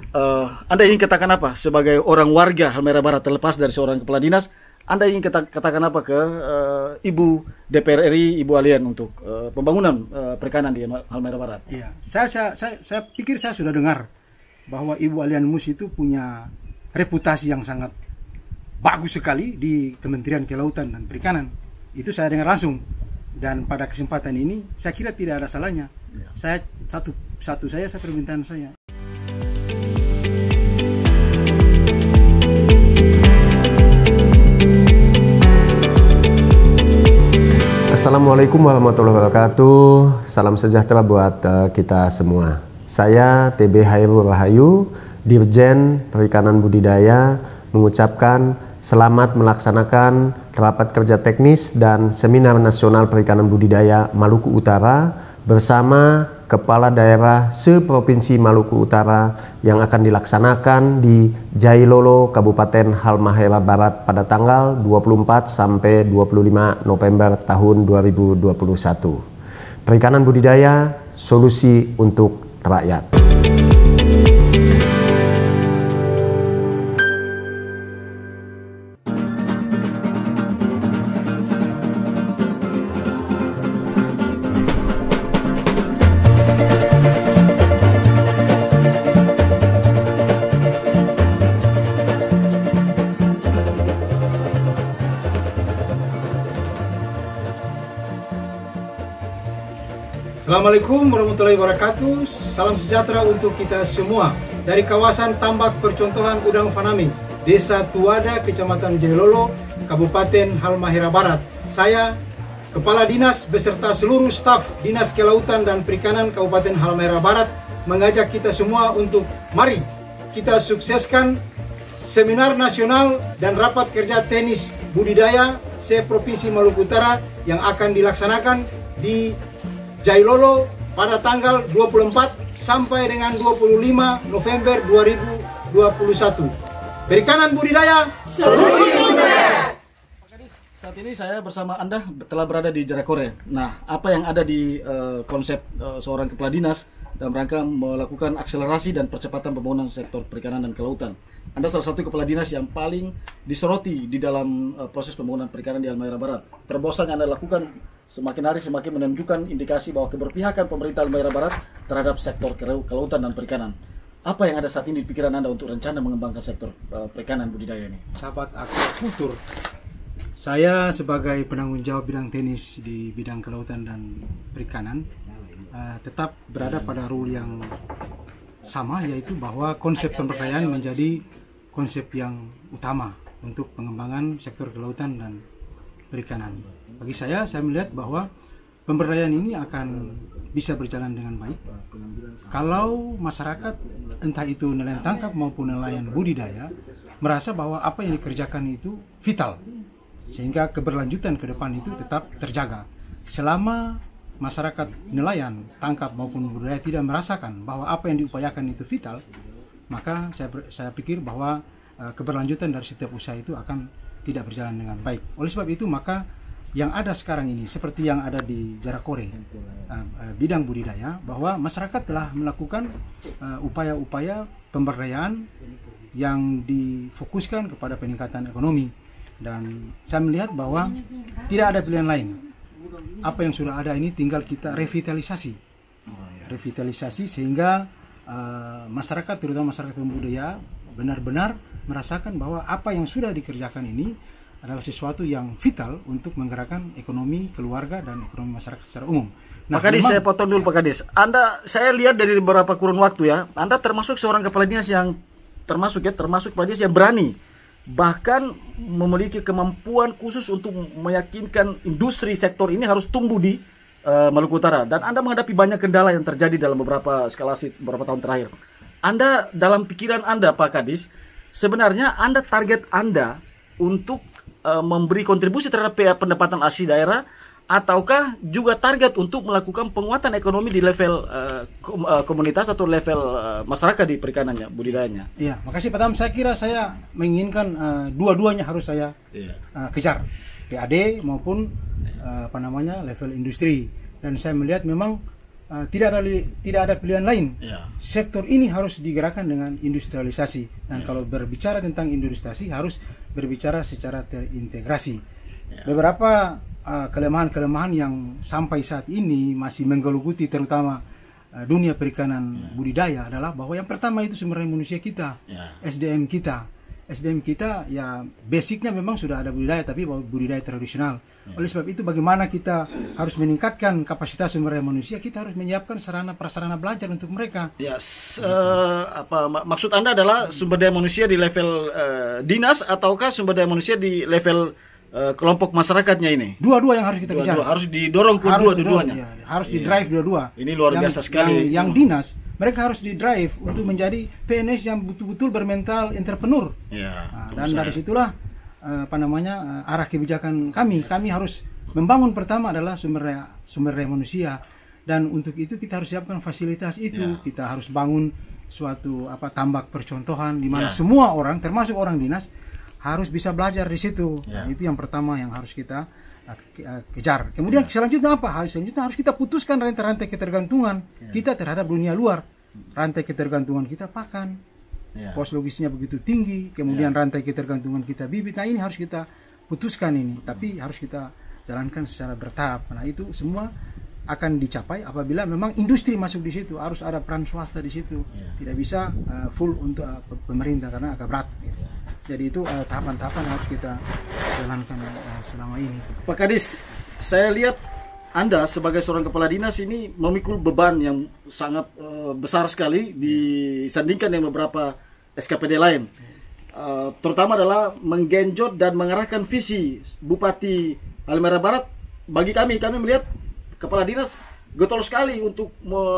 Anda ingin katakan apa sebagai orang warga Halmahera Barat terlepas dari seorang kepala dinas? Anda ingin katakan apa ke Ibu DPR RI, Ibu Alian untuk pembangunan perikanan di Halmahera Barat? Iya, saya pikir saya sudah dengar bahwa Ibu Alian Mus itu punya reputasi yang sangat bagus sekali di Kementerian Kelautan dan Perikanan. Itu saya dengar langsung. Dan pada kesempatan ini saya kira tidak ada salahnya. Saya satu permintaan saya. Assalamualaikum warahmatullahi wabarakatuh. Salam sejahtera buat kita semua. Saya TB Hairul Rahayu, Dirjen Perikanan Budidaya, mengucapkan selamat melaksanakan rapat kerja teknis dan seminar nasional perikanan budidaya Maluku Utara bersama Kepala Daerah se-Provinsi Maluku Utara yang akan dilaksanakan di Jailolo, Kabupaten Halmahera Barat pada tanggal 24 sampai 25 November tahun 2021. Perikanan budidaya, solusi untuk rakyat. Assalamualaikum warahmatullahi wabarakatuh. Salam sejahtera untuk kita semua. Dari kawasan tambak percontohan udang Fanami, Desa Tuada, Kecamatan Jailolo, Kabupaten Halmahera Barat. Saya, Kepala Dinas beserta seluruh staf Dinas Kelautan dan Perikanan Kabupaten Halmahera Barat mengajak kita semua untuk mari kita sukseskan seminar nasional dan rapat kerja teknis budidaya se-Provinsi Maluku Utara yang akan dilaksanakan di Jailolo pada tanggal 24 sampai dengan 25 November 2021. Perikanan budidaya, solusi untuk rakyat. Saat ini saya bersama Anda telah berada di Jarakore. Nah, apa yang ada di konsep seorang kepala dinas dalam rangka melakukan akselerasi dan percepatan pembangunan sektor perikanan dan kelautan? Anda salah satu kepala dinas yang paling disoroti di dalam proses pembangunan perikanan di Halmahera Barat. Terobosan yang Anda lakukan semakin hari semakin menunjukkan indikasi bahwa keberpihakan pemerintah Halmahera Barat terhadap sektor kelautan dan perikanan. Apa yang ada saat ini di pikiran Anda untuk rencana mengembangkan sektor perikanan budidaya ini? Sahabat akuakultur, saya sebagai penanggung jawab bidang teknis di bidang kelautan dan perikanan tetap berada pada rule yang sama, yaitu bahwa konsep pemberdayaan menjadi konsep yang utama untuk pengembangan sektor kelautan dan perikanan. Bagi saya melihat bahwa pemberdayaan ini akan bisa berjalan dengan baik kalau masyarakat, entah itu nelayan tangkap maupun nelayan budidaya, merasa bahwa apa yang dikerjakan itu vital, sehingga keberlanjutan ke depan itu tetap terjaga. Selama masyarakat nelayan tangkap maupun budidaya tidak merasakan bahwa apa yang diupayakan itu vital, maka saya pikir bahwa keberlanjutan dari setiap usaha itu akan tidak berjalan dengan baik. Oleh sebab itu, maka yang ada sekarang ini seperti yang ada di Jarakore, bidang budidaya, bahwa masyarakat telah melakukan upaya-upaya pemberdayaan yang difokuskan kepada peningkatan ekonomi, dan saya melihat bahwa tidak ada pilihan lain. Apa yang sudah ada ini tinggal kita revitalisasi sehingga masyarakat, terutama masyarakat pembudidaya, benar-benar merasakan bahwa apa yang sudah dikerjakan ini adalah sesuatu yang vital untuk menggerakkan ekonomi keluarga dan ekonomi masyarakat secara umum. Nah, Pak Kadis, saya potong dulu Pak Kadis. Saya lihat dari beberapa kurun waktu ya, Anda termasuk seorang kepala dinas yang termasuk kepala dinas yang berani, bahkan memiliki kemampuan khusus untuk meyakinkan industri sektor ini harus tumbuh di Maluku Utara. Dan Anda menghadapi banyak kendala yang terjadi dalam beberapa eskalasi beberapa tahun terakhir. Anda, dalam pikiran Anda Pak Kadis, sebenarnya target Anda untuk memberi kontribusi terhadap pendapatan asli daerah, ataukah juga target untuk melakukan penguatan ekonomi di level komunitas atau level masyarakat di perikanannya, budidayanya? Iya, makasih Pak Tam. Saya kira saya menginginkan dua-duanya harus saya kejar, PAD maupun level industri. Dan saya melihat memang tidak ada pilihan lain. Ya. Sektor ini harus digerakkan dengan industrialisasi, dan kalau berbicara tentang industrialisasi harus berbicara secara terintegrasi. Beberapa kelemahan-kelemahan yang sampai saat ini masih menggeluguti terutama dunia perikanan budidaya adalah bahwa yang pertama itu sumber daya manusia kita, SDM kita ya basicnya memang sudah ada budidaya, tapi budidaya tradisional. Oleh sebab itu bagaimana kita harus meningkatkan kapasitas sumber daya manusia, kita harus menyiapkan sarana prasarana belajar untuk mereka. Ya, maksud Anda adalah sumber daya manusia di level dinas ataukah sumber daya manusia di level kelompok masyarakatnya ini? Dua-dua yang harus kita kejar. Harus didorong dua-duanya. Ya, harus di-drive dua-dua. Ini luar biasa sekali. Yang dinas, mereka harus di-drive untuk menjadi PNS yang betul-betul bermental entrepreneur. Ya, dan dari situlah arah kebijakan kami harus membangun pertama adalah sumber daya manusia, dan untuk itu kita harus siapkan fasilitas itu. Kita harus bangun suatu tambak percontohan di mana semua orang termasuk orang dinas harus bisa belajar di situ. Nah, itu yang pertama yang harus kita kejar. Kemudian selanjutnya apa? Selanjutnya harus kita putuskan rantai-rantai ketergantungan kita terhadap dunia luar. Rantai ketergantungan kita pakan, pos logisnya begitu tinggi, kemudian rantai ketergantungan kita bibit. Nah, ini harus kita putuskan ini, tapi harus kita jalankan secara bertahap. Nah, itu semua akan dicapai apabila memang industri masuk di situ, harus ada peran swasta di situ. Tidak bisa full untuk pemerintah karena agak berat. Jadi itu tahapan-tahapan harus kita jalankan selama ini. Pak Kadis, saya lihat Anda sebagai seorang kepala dinas ini memikul beban yang sangat besar sekali disandingkan dengan beberapa SKPD lain. Terutama adalah menggenjot dan mengarahkan visi Bupati Halmahera Barat. Bagi kami melihat kepala dinas getol sekali untuk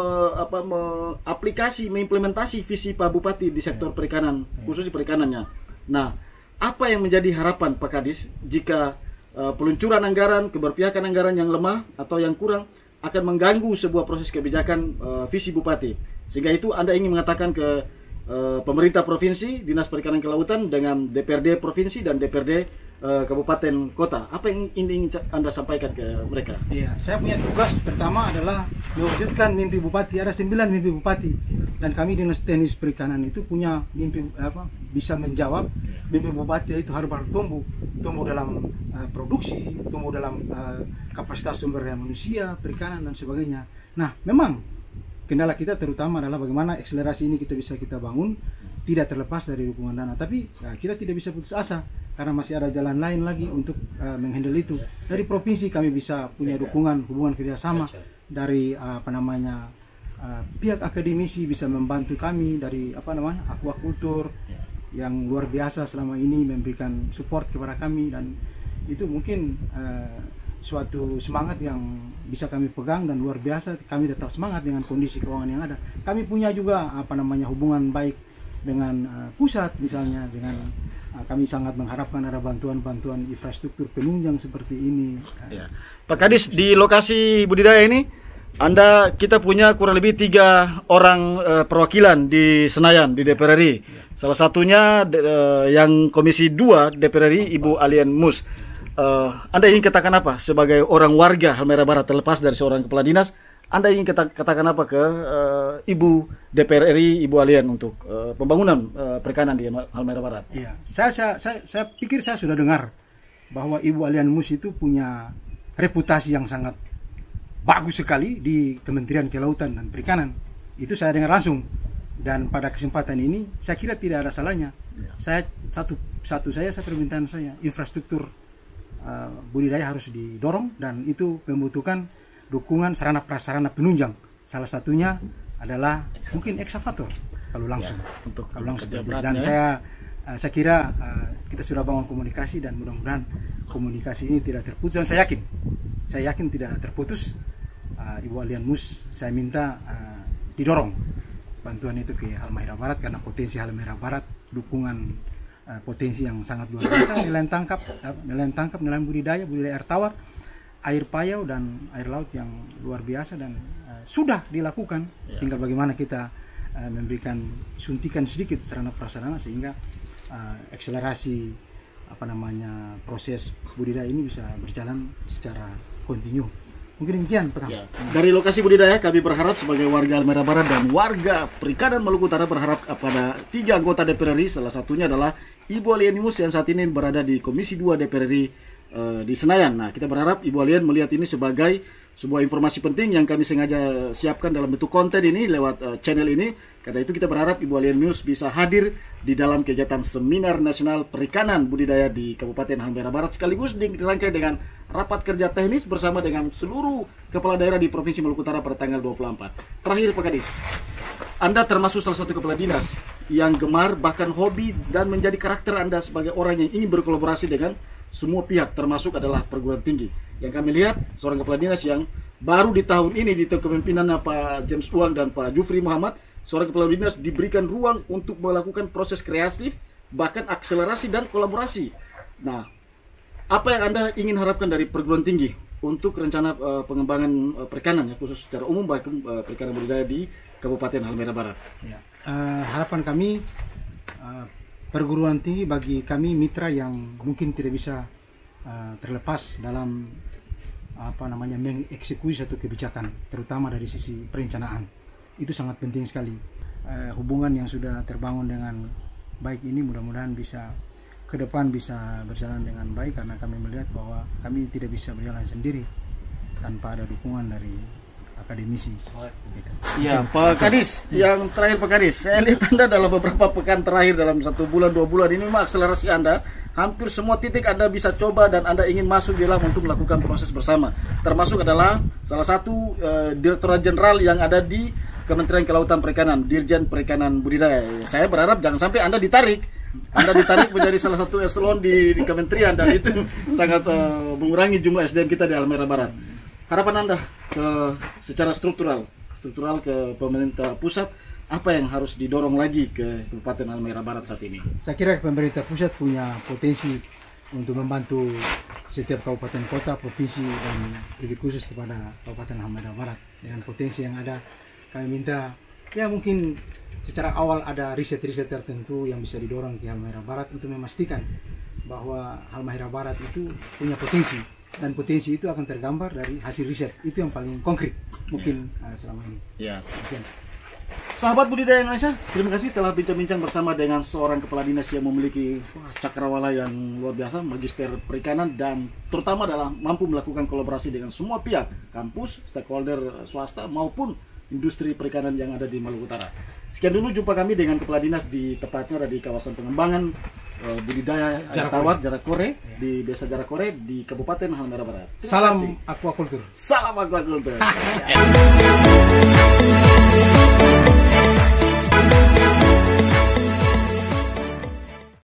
mengimplementasi visi Pak Bupati di sektor perikanan, khusus di perikanannya. Nah, apa yang menjadi harapan Pak Kadis jika peluncuran anggaran, keberpihakan anggaran yang lemah atau yang kurang akan mengganggu sebuah proses kebijakan visi Bupati? Sehingga itu Anda ingin mengatakan ke pemerintah provinsi, Dinas Perikanan Kelautan dengan DPRD provinsi dan DPRD kabupaten kota. Apa yang ingin Anda sampaikan ke mereka? Iya, saya punya tugas pertama adalah mewujudkan mimpi Bupati. Ada 9 mimpi Bupati, dan kami Dinas Teknis Perikanan itu punya mimpi bisa menjawab mimpi Bupati, itu harus tumbuh dalam produksi, tumbuh dalam kapasitas sumber daya manusia, perikanan dan sebagainya. Nah, memang kendala kita terutama adalah bagaimana akselerasi ini kita bangun tidak terlepas dari dukungan dana. Tapi kita tidak bisa putus asa karena masih ada jalan lain lagi untuk menghandle itu. Dari provinsi kami bisa punya hubungan kerjasama dari pihak akademisi bisa membantu kami dari aquaculture yang luar biasa selama ini memberikan support kepada kami, dan itu mungkin suatu semangat yang bisa kami pegang dan luar biasa. Kami tetap semangat dengan kondisi keuangan yang ada. Kami punya juga hubungan baik dengan pusat, misalnya dengan kami sangat mengharapkan ada bantuan infrastruktur penunjang seperti ini. Pak Kadis, di lokasi budidaya ini kita punya kurang lebih 3 orang perwakilan di Senayan di DPR RI. Salah satunya yang Komisi 2 DPR RI, Ibu Alian Mus. Anda ingin katakan apa sebagai orang warga Halmahera Barat, terlepas dari seorang kepala dinas? Anda ingin katakan apa ke Ibu DPR RI, Ibu Alian untuk pembangunan perikanan di Halmahera Barat? Iya, saya pikir saya sudah dengar bahwa Ibu Alian Mus itu punya reputasi yang sangat bagus sekali di Kementerian Kelautan dan Perikanan. Itu saya dengar langsung, dan pada kesempatan ini saya kira tidak ada salahnya. Saya permintaan saya infrastruktur budidaya harus didorong, dan itu membutuhkan dukungan sarana prasarana penunjang. Salah satunya adalah mungkin ekskavator kalau langsung. Dan saya kira kita sudah bangun komunikasi, dan mudah-mudahan komunikasi ini tidak terputus. Dan saya yakin tidak terputus. Ibu Alian Mus, saya minta didorong bantuan itu ke Halmahera Barat, karena potensi Halmahera Barat, dukungan potensi yang sangat luar biasa, nelayan tangkap, nelayan budidaya air tawar, air payau dan air laut yang luar biasa, dan sudah dilakukan. Tinggal bagaimana kita suntikan sedikit sarana prasarana sehingga akselerasi proses budidaya ini bisa berjalan secara kontinu. Mungkin demikian pertama. Ya. Dari lokasi budidaya kami berharap sebagai warga Halmahera Barat dan warga Perikanan Maluku Utara berharap kepada 3 anggota DPR RI, salah satunya adalah Ibu Alienimus yang saat ini berada di Komisi 2 DPR RI di Senayan. Nah, kita berharap Ibu Alien melihat ini sebagai sebuah informasi penting yang kami sengaja siapkan dalam bentuk konten ini lewat channel ini. Karena itu kita berharap Ibu Alien News bisa hadir di dalam kegiatan Seminar Nasional Perikanan Budidaya di Kabupaten Halmahera Barat, sekaligus dirangkai dengan rapat kerja teknis bersama dengan seluruh kepala daerah di Provinsi Maluku Utara pada tanggal 24. Terakhir Pak Kadis, Anda termasuk salah satu kepala dinas yang gemar bahkan hobi dan menjadi karakter Anda sebagai orang yang ingin berkolaborasi dengan semua pihak, termasuk adalah perguruan tinggi. Yang kami lihat seorang kepala dinas yang baru di tahun ini di kepemimpinan Pak James Uang dan Pak Jufri Muhammad, seorang kepala dinas diberikan ruang untuk melakukan proses kreatif, bahkan akselerasi dan kolaborasi. Nah, apa yang Anda ingin harapkan dari perguruan tinggi untuk rencana pengembangan perikanan, ya, khusus secara umum baik perikanan budidaya di Kabupaten Halmahera Barat? Ya. Harapan kami perguruan tinggi bagi kami mitra yang mungkin tidak bisa terlepas dalam mengeksekusi satu kebijakan, terutama dari sisi perencanaan. Itu sangat penting sekali. Hubungan yang sudah terbangun dengan baik ini mudah-mudahan bisa ke depan bisa berjalan dengan baik, karena kami melihat bahwa kami tidak bisa berjalan sendiri tanpa ada dukungan dari akademisi. Iya, Pak Kadis, yang terakhir Pak Kadis, saya lihat Anda dalam beberapa pekan terakhir dalam 1 bulan 2 bulan ini memang akselerasi Anda, hampir semua titik Anda bisa coba dan Anda ingin masuk di dalam untuk melakukan proses bersama. Termasuk adalah salah satu Direktorat Jenderal yang ada di Kementerian Kelautan Perikanan, Dirjen Perikanan Budidaya. Saya berharap jangan sampai Anda ditarik menjadi salah satu eselon di kementerian, dan itu sangat mengurangi jumlah SDM kita di Halmahera Barat. Harapan Anda secara struktural ke pemerintah pusat, apa yang harus didorong lagi ke Kabupaten Halmahera Barat saat ini? Saya kira pemerintah pusat punya potensi untuk membantu setiap kabupaten kota, provinsi, dan lebih khusus kepada Kabupaten Halmahera Barat. Dengan potensi yang ada, kami minta ya mungkin secara awal ada riset-riset tertentu yang bisa didorong ke Halmahera Barat untuk memastikan bahwa Halmahera Barat itu punya potensi, dan potensi itu akan tergambar dari hasil riset. Itu yang paling konkret mungkin selama ini. Ya. Sahabat budidaya Indonesia, terima kasih telah bincang-bincang bersama dengan seorang kepala dinas yang memiliki cakrawala yang luar biasa, magister perikanan, dan terutama adalah mampu melakukan kolaborasi dengan semua pihak, kampus, stakeholder swasta maupun industri perikanan yang ada di Maluku Utara. Sekian dulu jumpa kami dengan kepala dinas di tepatnya ada di kawasan pengembangan budidaya air tawar Jarakore di Desa Jarakore di Kabupaten Halmahera Barat. Salam aquaculture. Salam aquaculture.